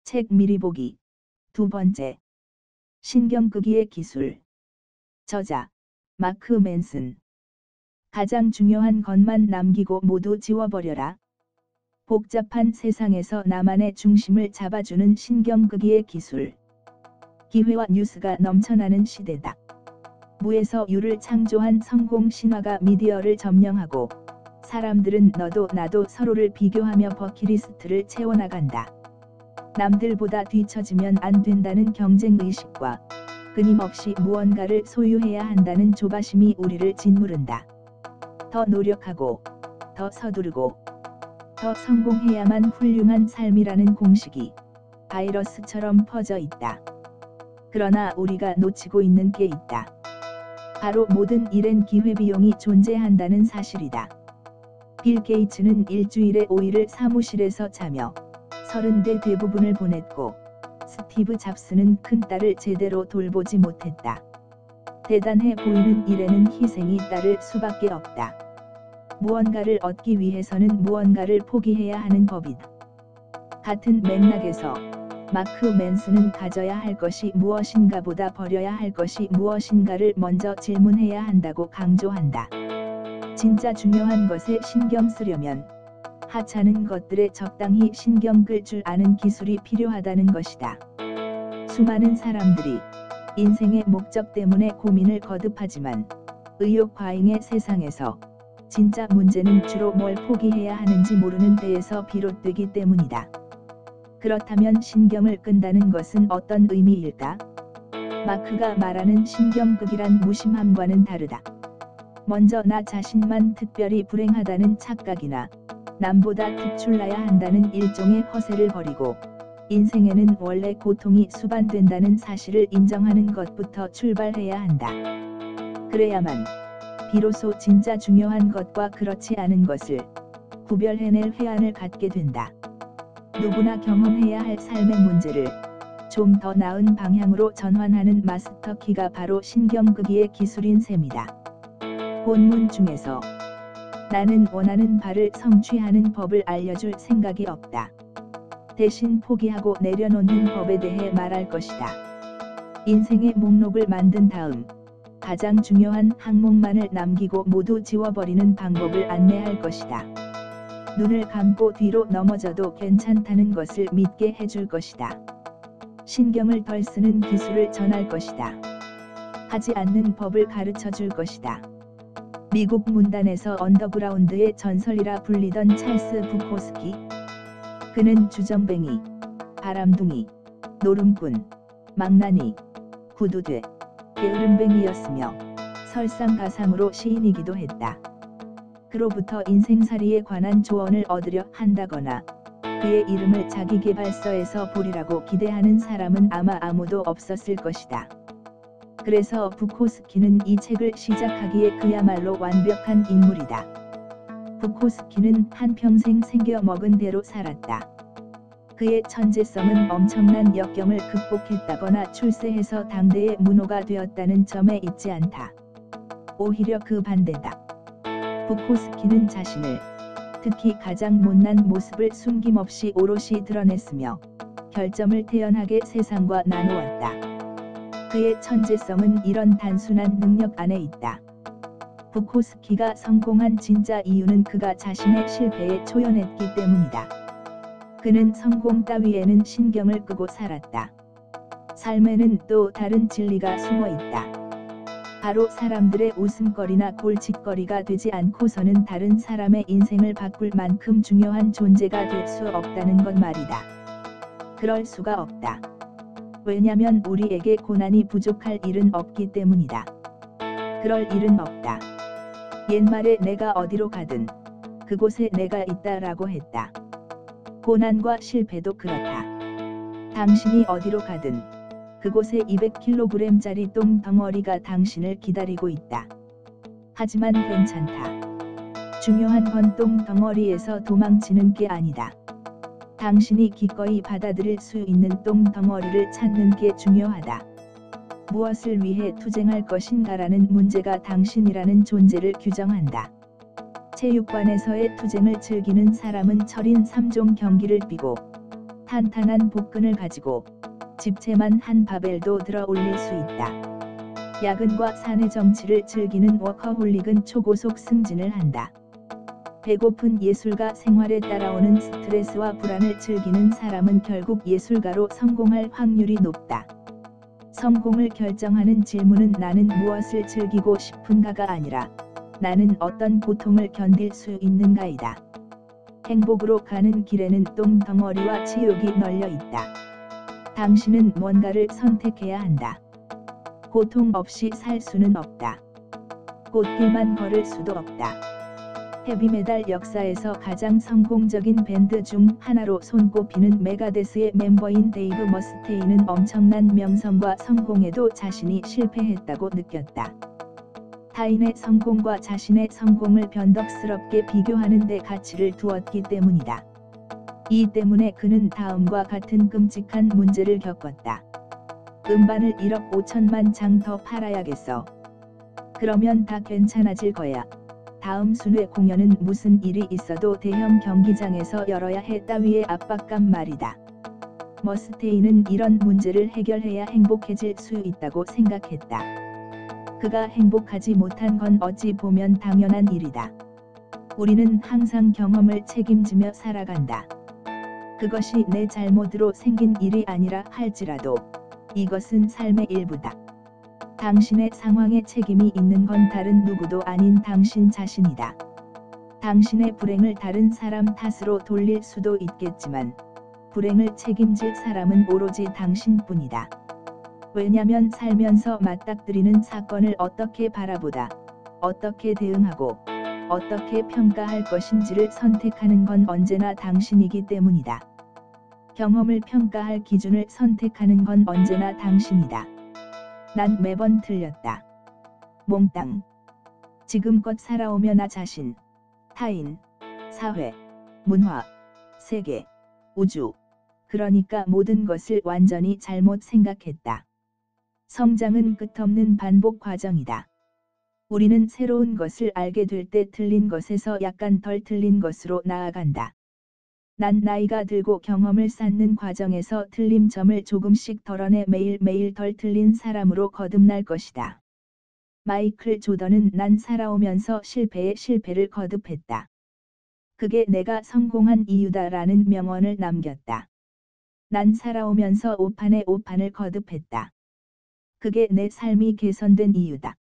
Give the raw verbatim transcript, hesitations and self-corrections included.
책 미리 보기. 두 번째. 신경끄기의 기술. 저자 마크 맨슨. 가장 중요한 것만 남기고 모두 지워버려라. 복잡한 세상에서 나만의 중심을 잡아주는 신경끄기의 기술. 기회와 뉴스가 넘쳐나는 시대다. 무에서 유를 창조한 성공 신화가 미디어를 점령하고 사람들은 너도 나도 서로를 비교하며 버킷리스트를 채워나간다. 남들보다 뒤처지면 안 된다는 경쟁의식과 끊임없이 무언가를 소유해야 한다는 조바심이 우리를 짓누른다. 더 노력하고, 더 서두르고, 더 성공해야만 훌륭한 삶이라는 공식이 바이러스처럼 퍼져 있다. 그러나 우리가 놓치고 있는 게 있다. 바로 모든 일엔 기회비용이 존재한다는 사실이다. 빌 게이츠는 일주일에 오 일을 사무실에서 자며 서른 대 대부분을 보냈고, 스티브 잡스는 큰딸을 제대로 돌보지 못했다. 대단해 보이는 일에는 희생이 따를 수밖에 없다. 무언가를 얻기 위해서는 무언가를 포기해야 하는 법이다. 같은 맥락에서 마크 맨슨은 가져야 할 것이 무엇인가 보다 버려야 할 것이 무엇인가를 먼저 질문해야 한다고 강조한다. 진짜 중요한 것에 신경 쓰려면 하찮은 것들에 적당히 신경 끌 줄 아는 기술이 필요하다는 것이다. 수많은 사람들이 인생의 목적 때문에 고민을 거듭하지만 의욕 과잉의 세상에서 진짜 문제는 주로 뭘 포기해야 하는지 모르는 데에서 비롯되기 때문이다. 그렇다면 신경을 끈다는 것은 어떤 의미일까? 마크가 말하는 신경끄기란 무심함과는 다르다. 먼저 나 자신만 특별히 불행하다는 착각이나 남보다 특출나야 한다는 일종의 허세를 버리고 인생에는 원래 고통이 수반된다는 사실을 인정하는 것부터 출발해야 한다. 그래야만 비로소 진짜 중요한 것과 그렇지 않은 것을 구별해낼 회한을 갖게 된다. 누구나 경험해야 할 삶의 문제를 좀 더 나은 방향으로 전환하는 마스터키가 바로 신경끄기의 기술인 셈이다. 본문 중에서 나는 원하는 바를 성취하는 법을 알려줄 생각이 없다. 대신 포기하고 내려놓는 법에 대해 말할 것이다. 인생의 목록을 만든 다음 가장 중요한 항목만을 남기고 모두 지워버리는 방법을 안내할 것이다. 눈을 감고 뒤로 넘어져도 괜찮다는 것을 믿게 해줄 것이다. 신경을 덜 쓰는 기술을 전할 것이다. 하지 않는 법을 가르쳐 줄 것이다. 미국 문단에서 언더그라운드의 전설이라 불리던 찰스 부코스키. 그는 주정뱅이, 바람둥이, 노름꾼, 망나니, 구두쇠, 게으름뱅이였으며 설상가상으로 시인이기도 했다. 그로부터 인생살이에 관한 조언을 얻으려 한다거나 그의 이름을 자기계발서에서 보리라고 기대하는 사람은 아마 아무도 없었을 것이다. 그래서 부코스키는 이 책을 시작하기에 그야말로 완벽한 인물이다. 부코스키는 한평생 생겨먹은 대로 살았다. 그의 천재성은 엄청난 역경을 극복했다거나 출세해서 당대의 문호가 되었다는 점에 있지 않다. 오히려 그 반대다. 부코스키는 자신을, 특히 가장 못난 모습을 숨김없이 오롯이 드러냈으며 결점을 태연하게 세상과 나누었다. 그의 천재성은 이런 단순한 능력 안에 있다. 부코스키가 성공한 진짜 이유는 그가 자신의 실패에 초연했기 때문이다. 그는 성공 따위에는 신경을 끄고 살았다. 삶에는 또 다른 진리가 숨어 있다. 바로 사람들의 웃음거리나 골칫거리가 되지 않고서는 다른 사람의 인생을 바꿀 만큼 중요한 존재가 될 수 없다는 것 말이다. 그럴 수가 없다. 왜냐면 우리에게 고난이 부족할 일은 없기 때문이다. 그럴 일은 없다. 옛말에 내가 어디로 가든 그곳에 내가 있다라고 했다. 고난과 실패도 그렇다. 당신이 어디로 가든 그곳에 이백 킬로그램짜리 똥 덩어리가 당신을 기다리고 있다. 하지만 괜찮다. 중요한 건 똥 덩어리에서 도망치는 게 아니다. 당신이 기꺼이 받아들일 수 있는 똥 덩어리를 찾는 게 중요하다. 무엇을 위해 투쟁할 것인가라는 문제가 당신이라는 존재를 규정한다. 체육관에서의 투쟁을 즐기는 사람은 철인 삼 종 경기를 뛰고 탄탄한 복근을 가지고 집채만 한 바벨도 들어 올릴 수 있다. 야근과 사내 정치를 즐기는 워커홀릭은 초고속 승진을 한다. 배고픈 예술가 생활에 따라오는 스트레스와 불안을 즐기는 사람은 결국 예술가로 성공할 확률이 높다. 성공을 결정하는 질문은 나는 무엇을 즐기고 싶은가가 아니라 나는 어떤 고통을 견딜 수 있는가이다. 행복으로 가는 길에는 똥덩어리와 지옥이 널려 있다. 당신은 뭔가를 선택해야 한다. 고통 없이 살 수는 없다. 꽃길만 걸을 수도 없다. 헤비메탈 역사에서 가장 성공적인 밴드 중 하나로 손꼽히는 메가데스의 멤버인 데이브 머스테인은 엄청난 명성과 성공에도 자신이 실패했다고 느꼈다. 타인의 성공과 자신의 성공을 변덕스럽게 비교하는 데 가치를 두었기 때문이다. 이 때문에 그는 다음과 같은 끔찍한 문제를 겪었다. 음반을 일억 오천만 장 더 팔아야겠어. 그러면 다 괜찮아질 거야. 다음 순회 공연은 무슨 일이 있어도 대형 경기장에서 열어야 해 따위의 압박감 말이다. 머스테인은 이런 문제를 해결해야 행복해질 수 있다고 생각했다. 그가 행복하지 못한 건 어찌 보면 당연한 일이다. 우리는 항상 경험을 책임지며 살아간다. 그것이 내 잘못으로 생긴 일이 아니라 할지라도 이것은 삶의 일부다. 당신의 상황에 책임이 있는 건 다른 누구도 아닌 당신 자신이다. 당신의 불행을 다른 사람 탓으로 돌릴 수도 있겠지만 불행을 책임질 사람은 오로지 당신뿐이다. 왜냐면 살면서 맞닥뜨리는 사건을 어떻게 바라보다, 어떻게 대응하고, 어떻게 평가할 것인지를 선택하는 건 언제나 당신이기 때문이다. 경험을 평가할 기준을 선택하는 건 언제나 당신이다. 난 매번 틀렸다. 몽땅. 지금껏 살아오며 나 자신, 타인, 사회, 문화, 세계, 우주, 그러니까 모든 것을 완전히 잘못 생각했다. 성장은 끝없는 반복 과정이다. 우리는 새로운 것을 알게 될 때 틀린 것에서 약간 덜 틀린 것으로 나아간다. 난 나이가 들고 경험을 쌓는 과정에서 틀린 점을 조금씩 덜어내 매일매일 덜 틀린 사람으로 거듭날 것이다. 마이클 조던은 난 살아오면서 실패에 실패를 거듭했다. 그게 내가 성공한 이유다라는 명언을 남겼다. 난 살아오면서 오판에 오판을 거듭했다. 그게 내 삶이 개선된 이유다.